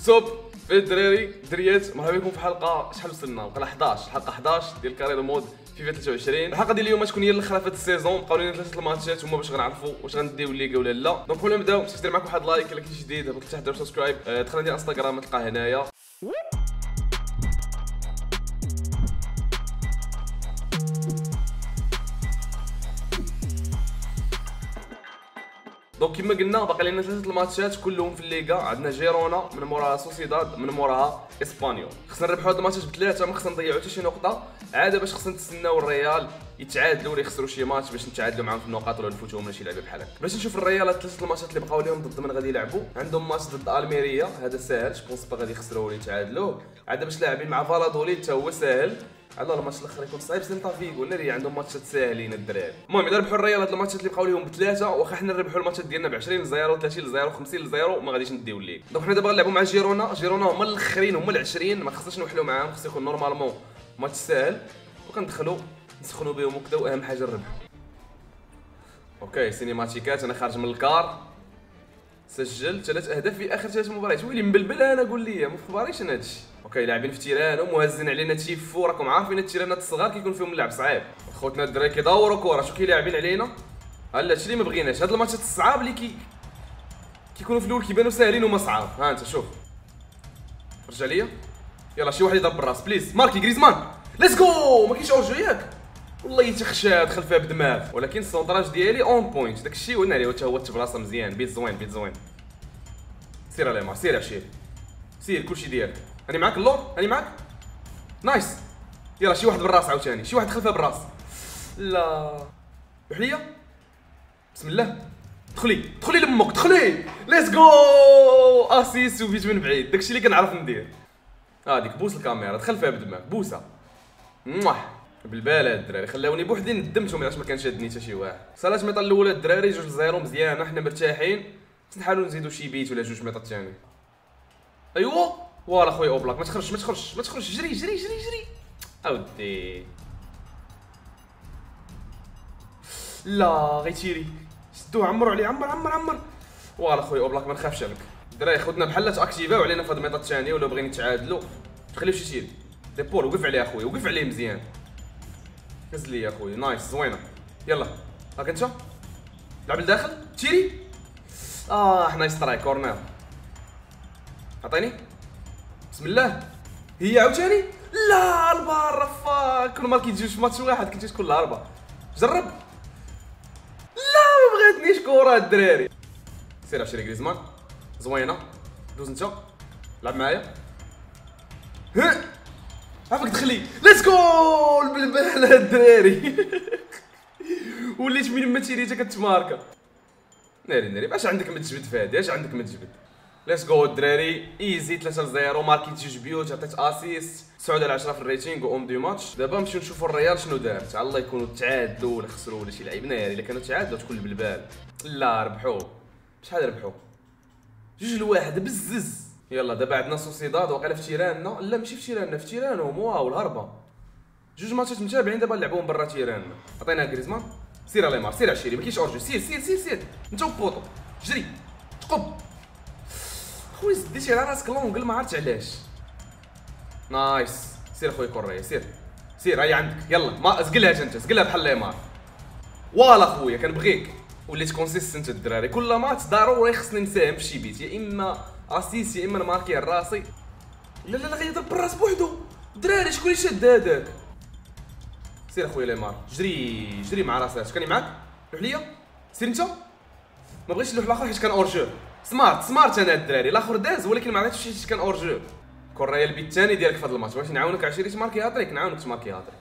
سوب في الدراري دريات، مرحبا بكم في حلقه شحال وصلنا؟ وقيلا 11 حلقه 11 ديال كارير مود فيفا 23. الحلقه ديال اليوم تكون هي الاخرى في هذا السيزون، بقاو لنا 3 الماتشات هما باش غنعرفوا واش غنديو الليغا ولا لا. دونك قبل ما نبداو نمشي ندير معكم واحد لايك الا كنتي جديد، هبط لتحت دير سبسكرايب، دخل عندي انستغرام تلقاه هنايا. دونك كما قلنا باقي لنا 3 الماتشات كلهم في الليغا. عندنا جيرونا، من موراها سوسيداد، من موراها اسبانيول. خصنا نربحوا هاد الماتشات بثلاثه، ما خصنا نضيعوا حتى شي نقطه. عاده باش خصنا نتسناو الريال يتعادلوا ولا يخسروا شي ماتش باش نتعادلوا معاهم في النقاط ولا نفوتوهم ولا شي لعبه بحال هكا. باش نشوف الريال هاد 3 الماتشات اللي بقاو لهم ضد من غادي يلعبوا. عندهم ماتش ضد الميريا، هذا ساهل، جوبونس با غادي يخسروا ولا يتعادلوا. عاده باش لاعبين مع فالادوليد حتى هو ساهل. على الماتش الاخر يكون صعيب. سيلتا فيغو اللي عندهم ماتشات ساهلين الدراري. المهم اذا ربحوا الريال هاد الماتشات اللي بقاو لهم بثلاثه، واخا حنا نربحوا الماتشات ديالنا ب 20 0 30 0 50 0 ما غاديش نديو الليغ. دونك حنا دابا غنلعبوا مع جيرونا. جيرونا هما الاخرين، هما ال20، ما خصناش نوحلوا معاهم، خص يكون نورمالمون ماتش ساهل وكندخلوا نسخنوا بهم وكذا، واهم حاجه نربحوا. اوكي سينيماتيكات، انا خارج من الكار، سجلت 3 اهداف في اخر 3 مباريات. ويلي مبلبل انا، قول لي ما خباريش انا هادشي. اوكي لاعبين في تيران ومهزين علينا تيفو، راكم عارفين التيرانات الصغار كيكون فيهم اللعب صعيب. خوتنا الدراري كيدوروا كره، شو كيلاعبين علينا. هلا هادشي اللي ما بغيناش، هاد الماتشات الصعاب اللي كيكونوا في الاول كيبانوا ساهلين وما صعاب. ها انت شوف، رجع ليا يلا شي واحد يضرب بالراس بليز. ماركي غريزمان ليتس جو. ما كاينش اورجو ياك، والله تخشى دخل فيها بدماغ، ولكن السونطراج ديالي اون بوينت. داكشي ولنا عليه حتى هو التبلاصه مزيان. بيت زوين بيت زوين. سير على مار، سير عشير، سير كلشي ديالك. راني معاك اللور، راني معاك. نايس. يلا شي واحد بالراس عاوتاني، شي واحد دخل فيها بالراس. لا روح ليا بسم الله. دخلي لامك، دخلي. ليتس جو. اسيس وفيت من بعيد، داكشي اللي كنعرف ندير. هاديك بوس الكاميرا، دخل فيها بدماغ بوسه. بالبال هاد الدراري خلاوني بوحدي ندمتهم علاش ما كانش شادني حتى شي واحد. صالات ميطا الاولى الدراري 2-0 مزيانه، حنا مرتاحين. نحاولوا نزيدوا شي بيت ولا 2 ميطا الثاني. ايوا فوالا خويا اوبلاك، ما تخرجش، جري اودي. لا غيتيري شدوه، عمروا عليه، عمر. فوالا خويا اوبلاك، ما نخافش عليك. الدراري خدنا بحال تاكتيفاو علينا في هاد الميطا الثانيه، ولا بغينا نتعادلوا تخليو شي تيري. ديبول وقف عليه اخويا، وقف عليه مزيان. هز لي اخويا، نايس زوينه. يلا هاك انت لعب لداخل تيري. حنا سترايك كورنر. عطيني بسم الله. هي عاوتاني لا البار فاك. كل مره كيتجيو في ماتش واحد كنتي تكون الهربه. جرب. لا ما بغاتنيش كره الدراري. سير عشري غريزمان زوينه. دوز انت لعب معايا. عافاك دخلي ليتس جو. البلبال الدراري. وليت من ما تيريتا كتماركا. ناري باش عندك ما تجبد في هادي، اش عندك ما تجبد. ليتس جو الدراري ايزي 3-0. ماركيت 2 بيوت، عطيت اسيست 9 على 10 في الريتينغ واوم دو ماتش. دابا نمشيو نشوفوا الريال شنو دار. تعال الله يكونوا تعادلوا ولا خسروا ولا شي لعيب ناري. الا كانوا تعادلوا تكون البلبال. لا ربحوا. شحال ربحوا؟ 2-1 بزز. يلا دابا عندنا سوسيداد واقيلا في تيراننا. لا ماشي في تيراننا، في تيرانهم واو الهربه. 2 ماتشات متابعين دابا نلعبوهم برا تيراننا. عطينا غريزمان. سير على مار، سير على الشيري، ما كاينش اورجو. سير انت وبوطو جري تقب. خويا زديتي على راسك لونغل ما عرفتش علاش. نايس. سير خويا كوريا، سير هاي عندك. يلا ما زقلها انت، زقلها بحال ليمار. فوالا خويا كنبغيك. وليت كونسيستنت الدراري، كل ماتش ضروري خصني نساهم في شي بيت، يا اما اسيس يا اما نماركي على راسي. لا غيضرب بالراس بوحدو. الدراري شكون اللي شاد هذاك؟ سير اخويا ليمار، جري مع راسك. كاني معاك روح ليا. سير انت. ما بغيتش نروح الاخر حيت كان اورجو. سمارت انا الدراري. الاخر داز ولكن ما عرفتش حيت كان اورجو. كوريا البيت الثاني ديالك في هذا الماتش. باش نعاونك عشيري تماركي هاتريك، نعاونك تماركي هاتريك.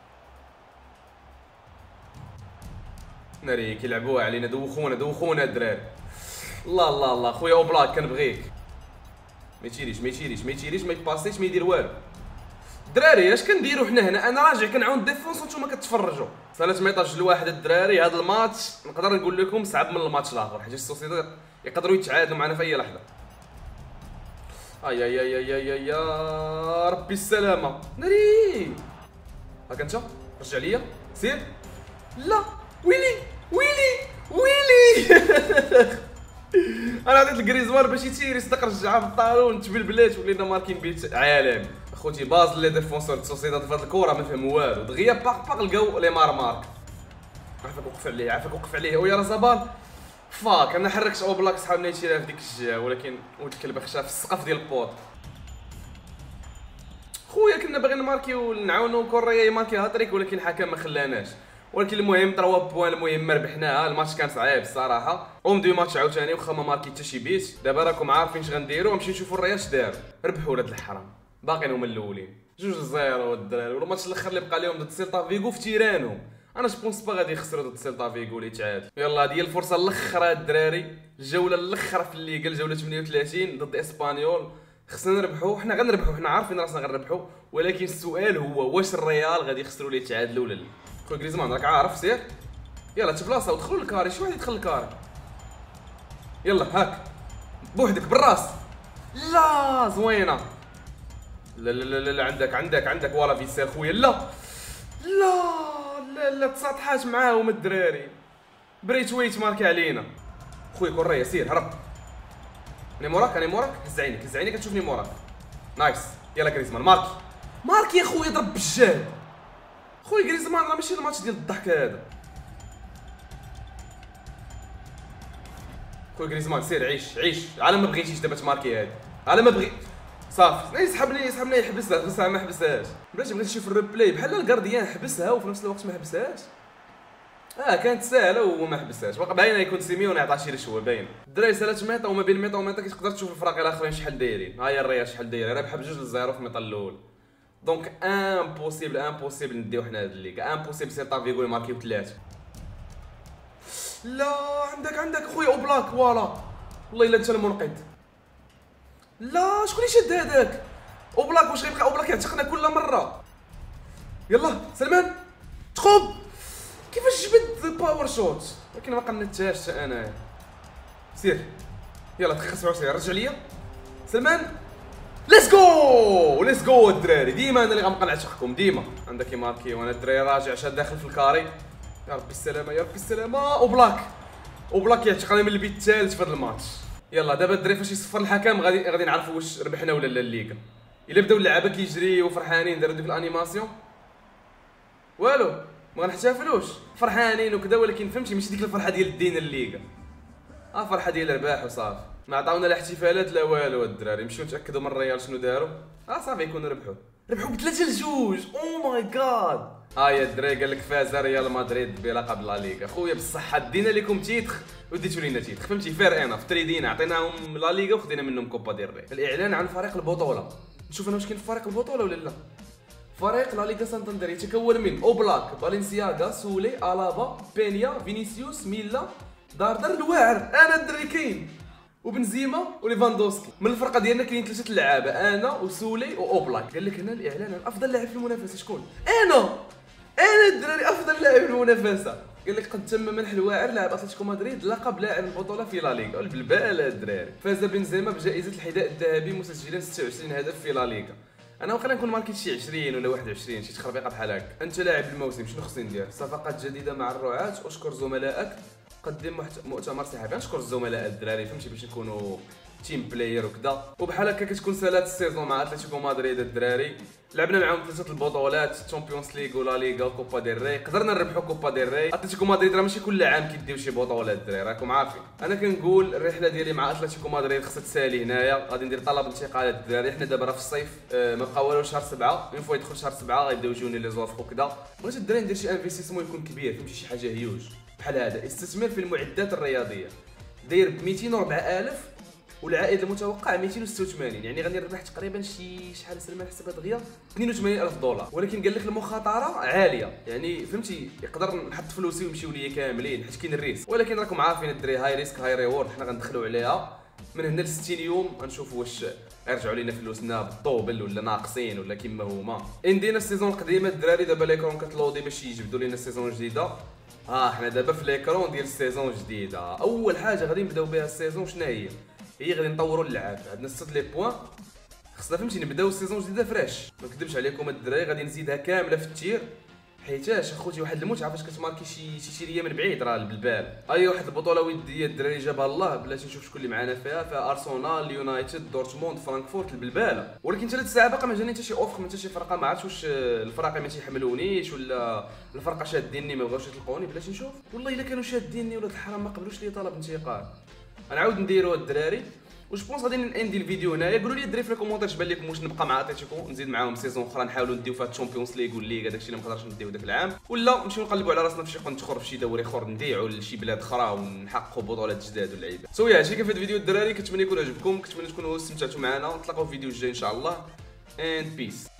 ناري كيلعبوها علينا. دوخونا الدراري. الله خويا اوبلاك كنبغيك. ما يتيريش ما يباسيش ما يدير والو. الدراري اش كنديروا حنا هنا؟ انا راجع كنعاون ديفونس وانتم كتفرجوا. صالات ميطا 2-1 الدراري. هذا الماتش نقدر نقول لكم صعب من الماتش الاخر، حيت السوسيداد يقدروا يتعادلوا معنا في اي لحظه. اي يا ربي السلامه. ناري هاك انت رجع ليا. سير. لا ويلي انا عطيت لغريزمان باش يتير يصدق رجعها في الطالون تبلبلات ولينا ماركين بيت عالمي. اخوتي باز لي ديفونسور دو سوسيداد في هاد الكره ما فهموا والو، دغيا باق لقاو لي مارك. عافاك وقف عليه ويا رزبان. فاك انا حركت اوبلاك صحابنا يشيلها في ديك الجهه، ولكن ولد الكلب خشاها في السقف ديال البوط. خويا كنا باغيين نماركيو نعاونو كوريا يماركي هاتريك، ولكن الحكم ما خلاناش. ولكن المهم 3 بوان، المهم ربحناها. الماتش كان صعيب الصراحه، دو ماتش عاوتاني واخا ما ماركي حتى شي بيت. دابا راكم عارفين اش غنديرو، نمشيو نشوفو الريال اش داروا. ربحوا ولاد الحرام، باقيين هما الاولين 2-0 الدراري. والماتش الاخر اللي بقى لهم ضد سيلتا فيغو في تيرانهم، انا جوبونس با غادي يخسروا ضد سيلتا فيغو اللي تعادل. يلا هذه هي الفرصه الاخرى الدراري، الجوله الاخرى في الليغا، الجوله 38 ضد اسبانيول. خصنا نربحوا، حنا غنربحوا، حنا عارفين راسنا غنربحوا، ولكن السؤال هو واش الريال غادي يخسروا لي يتعادلوا ولا لا. خويا غريزمان راك عارف، سير يلا تبلاصه ودخلوا الكاري، شي واحد يدخل الكاري. يلا هاك بوحدك بالراس. لا زوينه. لا لا لا لا عندك ولا فيسير خويا. لا لا لا لا تساطحات معاهم الدراري. بريت ويت ماركي علينا. خويا كوريا سير هرب. انا موراك هز عينيك كتشوفني موراك. نايس. يلا غريزمان ماركي يا خويا، ضرب بالجهد. خويا غريزمان راه ماشي الماتش ديال الضحك هذا. خويا غريزمان سير عيش على ما بغيتيش دابا تماركي هادي، على ما بغي صافي. يسحبني يحبسها، بصح ما حبسهاش. بغيت نشوف الريبلاي بحال الكارديان حبسها وفي نفس الوقت ما حبسهاش. كانت ساهله وما حبسهاش. باقي باينه يكون سيميوني عطاه شي رشوه باينه. الدراري سالات ميطا، وما بين ميطا وميطا كتقدر تشوف الفراق الاخرين شحال دايرين. ها هي الريال شحال دايره، رابحه ب2-0 في الميطا الاول. دونك امبوسيبل نديو حنا هاد الليغا، امبوسيبل سيلتا فيغو يماركيو 3. لا عندك خويا اوبلاك، فوالا والله الا انت المنقذ. لا شكون اللي شد هذاك اوبلاك؟ واش غيبقى اوبلاك يعتقنا كل مره؟ يلا سلمان تقوم. كيفاش جبد باور شوت؟ ولكن ما قنتهاش حتى انا. سير يلا دقيقه 27 رجع ليا سلمان. ليتس جو الدراري. ديما انا اللي غنبقى نعشقكم ديما. عندك يماركي وانا الدراري راجع شاد داخل في الكاري. يا ربي السلامه اوبلاك يعتقنا من البيت الثالث في هذا الماتش. يلا دابا الدراري فاش يصفر الحكم غادي نعرفوا واش ربحنا ولا لا الليغا. الا بداو اللعابه كيجريو وفرحانين داروا ديك الانيماسيون والو ما غنحتفلوش، فرحانين وكذا، ولكن فهمتي ماشي ديك الفرحه ديال الدين الليغا. فرحه ديال الرباح وصافي. ما عطاونا لا احتفالات لا والو. الدراري مشيو نتاكدوا من الريال شنو داروا. صافي يكونوا ربحوا ب3-2. او ماي جاد. يا الدراري قال لك فاز ريال مدريد بلقب لا ليغا. خويا بصح دينا لكم تيتخ وديتوا لينا تيتخ، فهمتي فارقنا في تريدينا، عطيناهم لا ليغا وخدينا منهم كوبا ديل ري. الاعلان عن فريق البطوله، نشوف انا واش كاين في فريق البطوله ولا لا. فريق لا ليغا سانتاندر يتكون من اوبلاك، فالنسياغا، سولي، الابا، بينيا، فينيسيوس، ميلا، داردر، الواعر، انا الدري كاين، وبنزيما وليفاندوسكي. من الفرقه ديالنا كاين 3 لعابه، انا وسولي واوبلاك. قال لك هنا الاعلان عن افضل لاعب في المنافسه شكون؟ انا الدراري افضل لاعب في المنافسه. قال لك قد تم منح الواعر لاعب اتلتيكو مدريد لقب لاعب البطوله في لا ليغا. بالبال الدراري. فاز بنزيما بجائزه الحذاء الذهبي مسجلا 26 هدف في لا ليغا. انا واقيلا نكون ماركيت شي 20 ولا 21 شي تخربيقه بحال هكا. انت لاعب الموسم شنو خصني ندير؟ صفقات جديده مع الرعاة، اشكر زملائك، قدم مؤتمر صحفي. نشكر الزملاء الدراري فهمتي باش نكونوا تيم بلاير وكذا. وبحال هكا كتكون سالات السيزون مع اتلتيكو مدريد الدراري. لعبنا معاهم 3 البطولات، تشامبيونز ليغ ولا ليغا وكوبا ديل ري. قدرنا نربحوا كوبا ديل ري. اتلتيكو مدريد راه ماشي كل عام كيديو شي بطوله الدراري، راكم عارفين. انا كنقول الرحله ديالي مع اتلتيكو مدريد خصها تسالي هنايا. غادي ندير طلب انتقال الدراري. حنا دابا راه في الصيف، ما بقى والو شهر 7. اون فوا يدخل شهر 7 غيبداو يجوني لي زوفر وكذا. بغيت الدراري ندير شي انفيستيسمون يكون كبير، فهمتي شي حاجه هيوج بحال هذا. استثمار في المعدات الرياضيه داير ب 204,000 والعائد المتوقع 286. يعني غادي نربح تقريبا شحال سلمان حسبها دغيا 82,000 دولار. ولكن قال لك المخاطره عاليه، يعني فهمتي يقدر نحط فلوسي ويمشيو ليا كاملين حيت كاين الريسك. ولكن راكم عارفين الدري هاي ريسك هاي ريورد. حنا غندخلوا عليها من هنا ل 60 يوم غنشوفوا واش يرجعوا لينا فلوسنا بالطوبل ولا ناقصين ولا كيما هما. اندينا السيزون القديمه الدراري. دابا ليكرون كتلودي باش يجبدوا لينا السيزون الجديده. حنا دابا في ليكرون ديال السيزون الجديده. اول حاجه غادي نبداو بها السيزون شنو هي غادي نطوروا اللعاب. عندنا 6 لي بوين خصنا فهمتي نبداو السيزون الجديده فريش. ما نكذبش عليكم الدراري غادي نزيدها كامله في التير حيتاش اخوتي واحد المتعه فاش كتماركي شي شيريه من بعيد راه بالبال. اي واحد البطوله وديه الدراري جابها الله، بلاتي نشوف شكون اللي معانا فيها ارسنال، اليونايتد، دورتموند، فرانكفورت، البلباله. ولكن حتى هاد الساعه باقا ما جاني حتى شي اوفر من حتى شي فرقه، ما عرفتش واش الفراقي ما تيحملونيش ولا الفرقه شاديني ما بغاوش يطلقوني. بلاتي نشوف والله الا كانوا شاديني ولاد الحرام ما قبلوش لي طلب انتقال. غنعاود نديرو الدراري واش بونس غادي ندير الفيديو هنايا. قولوا لي الدراري في الكومونتير اش بان لكم، واش نبقى مع اتلتيكو نزيد معاهم سيزون اخرى نحاولوا نديو فيها الشامبيونز ليغ والليغا داكشي اللي ما نقدرش نديو داك العام، ولا نمشيو نقلبوا على راسنا في شي قنت اخر في شي دوري اخر نديعوا لشي بلاد اخرى ونحققوا بطولات جداد واللعيبه. سو يا هادشي كان في هذا الفيديو الدراري، كنتمنى يكون عجبكم، كنتمنى تكونوا استمتعتوا معنا، نتلاقاو في الفيديو الجاي ان شاء الله. اند بيس.